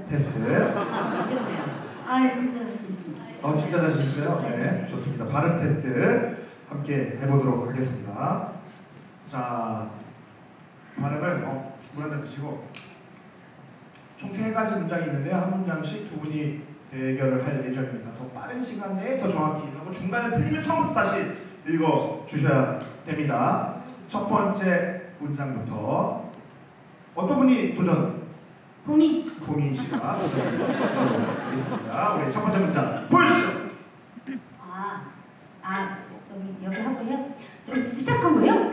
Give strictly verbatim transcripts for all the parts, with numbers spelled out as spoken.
테스트. 아, 진짜 자신 있습니다. 어, 진짜 자신 있어요? 네, 좋습니다. 발음 테스트 함께 해보도록 하겠습니다. 자, 발음을 어, 물 한 잔 드시고 총 세 가지 문장이 있는데요. 한 문장씩 두 분이 대결을 할 예정입니다. 더 빠른 시간 내에 더 정확히 하고 중간에 틀리면 처음부터 다시 읽어 주셔야 됩니다. 첫 번째 문장부터 어떤 분이 도전? 봄이. 봄이 씨가 도전하겠습니다. 우리 첫 번째 문장 보여주시죠. 아, 아, 저기 여기 하고요. 저 시작한 거예요?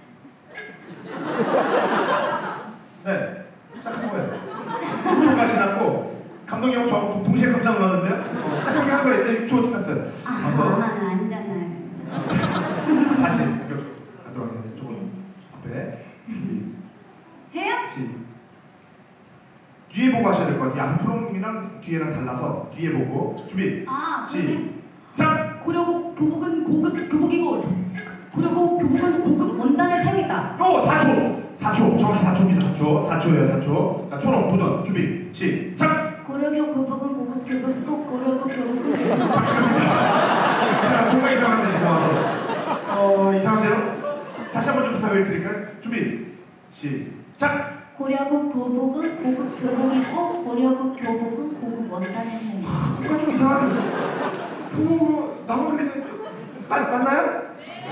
네, 시작한 거예요. 육 초가 지났고 감독님하고 저하고 동시에 깜짝 놀랐는데요. 어, 시작하게 한 거예요. 육 초 지났어요. 아, 아니잖아요. 다시 가도록 하겠습니다. 조금 앞에 준비. 해요? 시. 뒤에 보고 하셔야 될 것 같아요. 앞으로이랑 뒤에랑 달라서 뒤에 보고 준비. 아, 시작. 고려고 교복은 고급 교복이고 고려고 교복은 고급 원단을 사용했다. 오, 사 초. 사 초. 정확히 사 초입니다. 사 초. 사 초예요. 사 초. 자, 초롱 도전. 준비. 시작. 고려교 교복은 고급 교복이고 고려고 교복은 잠시만요. 이상한 뭔가 이상한데 지금 와서. 어, 이상한데요? 다시 한번 좀 부탁을 드릴까요? 준비. 시작. 고려국 교복은 고급 교복이고 고려국 교복은 고급 원단을 사용했다. 뭔가 좀 이상한. 교복 나무 그렇게 맞 맞나요?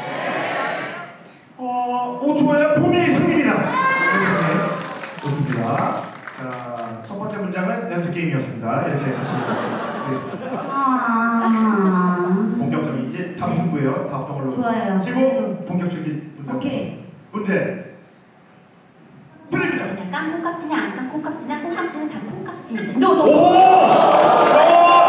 어, 오 좋아요. 봄이 승리입니다. 네, 좋습니다. 자, 첫 번째 문장은 연습 게임이었습니다. 이렇게 하시면 되겠습니다. 아, 본격적인 이제 다음 승부예요. 다음 걸로. 좋아요. 지금 본격적인 문제. 오케이. 문제 드립니다. 깐 콩깍지냐 안 깐 콩깍지냐 콩깍지는 다 콩깍지인데. 너 너. 오! 오!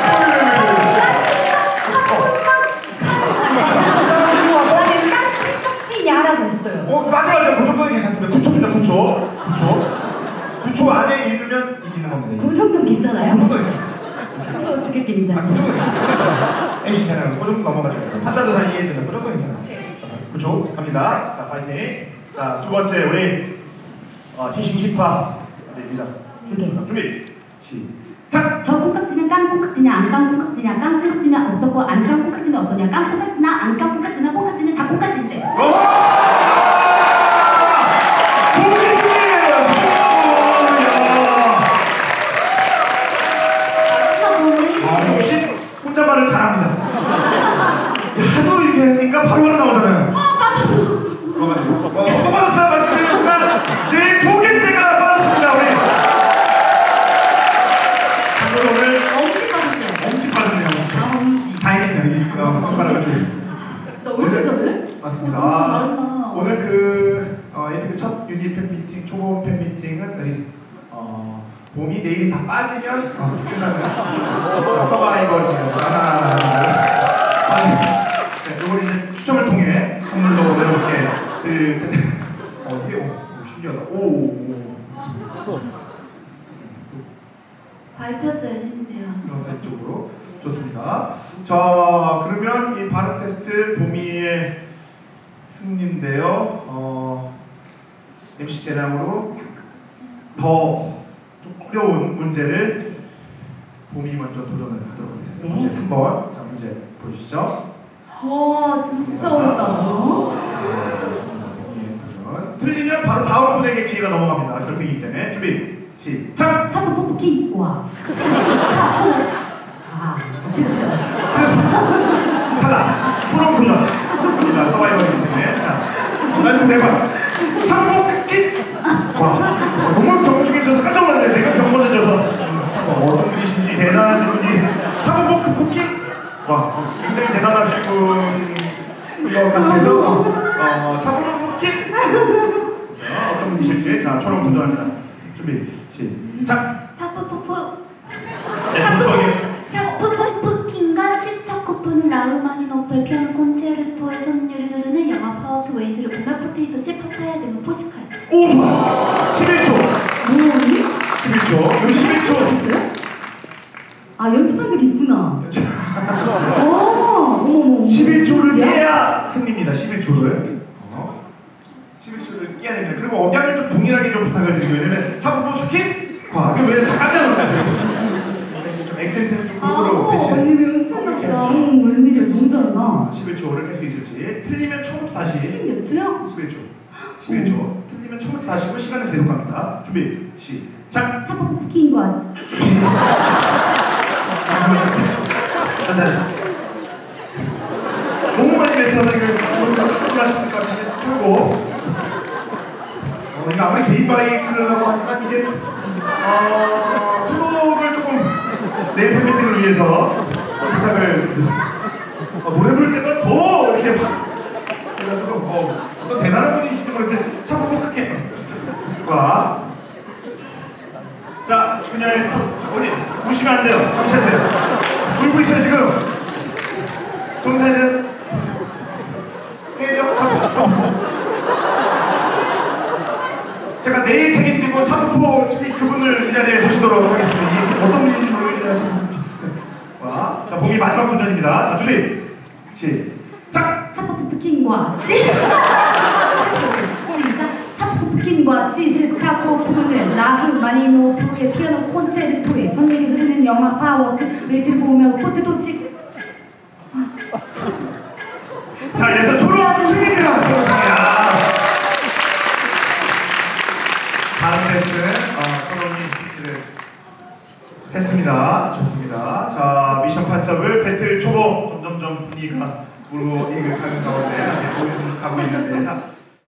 깍지냐라고 했어요. 어, 맞아 맞아. 그 정도는 괜찮습니다. 구 초입니다. 구 초. 구 초. 구 초 안에 읽으면 이기는 겁니다. 그 정도 괜찮아요? 그 정도 괜찮아요. 그거 어떻게 괜찮아요? 아, 그 정도 괜찮아요. 엠씨 채널 그 정도 넘어가죠. 판단도 다 이해해주는 그 정도 괜찮아요. 구 초 갑니다. 자, 파이팅. 자, 두 번째 우리 어, 히싱 힙합입니다. 오케이. 준비. 시작. 저 콩깍지는 깐 콩깍지냐 안 깐 콩깍지냐 깐 콩깍지면 어떻고 안 깐 콩깍지는 어떠냐 깐 콩깍지나 안 깐 콩깍지나 콩깍지는 다 콩깍지인데. 아, 역시 혼잣말을 잘합니다. 하도 이렇게 하니까 바로바로 나오잖아요. 아, 맞아. 어, 맞아. 어, 또 받았어요. 말씀드리지만 네 포개째가 받았습니다. 우리. 참고로 오늘 엄지 빠졌어요. 엄지 빠졌네요. 아, 엄지. 다행이네요. 어, 손가락을 좀. 너 왜 이렇게 잘해? 맞습니다. 어, 진짜 아, 잘한다. 오늘 그 어, 에픽 첫 유닛 팬 미팅, 초보 팬 미팅은 우리 어, 봄이 내일이 다 빠지면 어, 끝나는 서바이벌이에요. 하나, 네, 이걸 이제 추첨을 통해 선물로 내려올게 드릴 텐데. 어, 이게 오, 오, 신기하다. 오, 오, 오. 밟혔어요, 심지어. 영상 쪽으로 좋습니다. 자, 그러면 이 발음 테스트 봄이의 승리인데요. 어, 엠씨 재량으로 더 좀 어려운 문제를 봄이 먼저 도전을 하도록 하겠습니다. 네. 문제 삼 번. 자, 문제 보여주시죠. 와, 진짜 어렵다. 도전. 틀리면 바로 다음 분에게 기회가 넘어갑니다. 결승이기 때문에 준비. 시작! 차도 톡톡히과 차도 아, 들으세요. 탈락! 초롱 도전! 갑니다. 서바이벌이기 때문에. 자, 난 대박! 참고 끝기! 와, 너무 정중해져서 깜짝 놀랐네. 내가 경건해져서. 잠깐, 어떤 분이신지 대단하신 분이 참고 극복기! 와, 굉장히 대단하신 분인 것 같아서 어, 참고 극기! 자, 어떤 분이실지. 자, 초롱 도전합니다. 준비. 시작! 차포포포 네, 정확하게. 차포포포킹과 치스타코프는 라흐마니노프의 피아노 콘체르토의 선율이 흐르는 영화 파워트 웨이트를 보면 포테이토 칩 파파야 등의 포식할. 오, 좋아! 십일 초! 뭐니? 십일 초. 이거 십일 초. 있어요? 아, 연습한 적이 있구나. 오, 어머머. 십일 초를 깨야 승리입니다. 십일 초를. 어? 십일 초를 깨야 됩니다. 그리고 억양을 좀 동일하게 좀 부탁을 드리고, 왜냐면 차포포 스킨? 과. 이게 왜 다 깜짝 놀랐어요. 십일 초를 깰 수 있을지. 틀리면 초부터 다시. 십몇 초요? 십일 초. 십일 초. 틀리면 초부터 다시고 시간은 계속 갑니다. 준비, 시작! 차포 쿠킹과 잠시만요. 너무 많이 뱉어서 이거 소리하시는 것 같은데 풀고. 어, 이거 아무리 개인 바이크라고 하지만 이게 어, 소독을 조금 내 팬미팅을 위해서 좀 부탁을 드립니다. 어, 노래 부를 때만 더 이렇게 막 해가지고 어, 어떤 대단한 분이시지 모르겠는데 참 보고 크게 과. 자, 그녀의 어디 무시면 안 돼요. 정치하세요. 울고 있어요 지금. 정사는 해적 차포 차포. 제가 내일 책임지고 차포 그분을 이 자리에 모시도록 하겠습니다. 이게 좀 어떤 분인지 모르겠는데 참. 와, 자 봄이 마지막 도전입니다. 자 준비 시작. 차포 쿠킹과 치 시작. 차포 쿠킹과 치즈 차포 부분을 라흐마니노프의 피아노 콘체르토에 선율이 흐르는 영화 파워트 웨이트를 보며 포테토 칩. 자, 이래서 초록 승리입니다. 초록 승리. 아. 다른 테스트는 어, 초록이 승리를 했습니다. 좋습니다. 자, 미션 팔섭을 배틀 초보 점점점 분위기가 모르고 이길 가는 가운데 보이는 가고 있는데.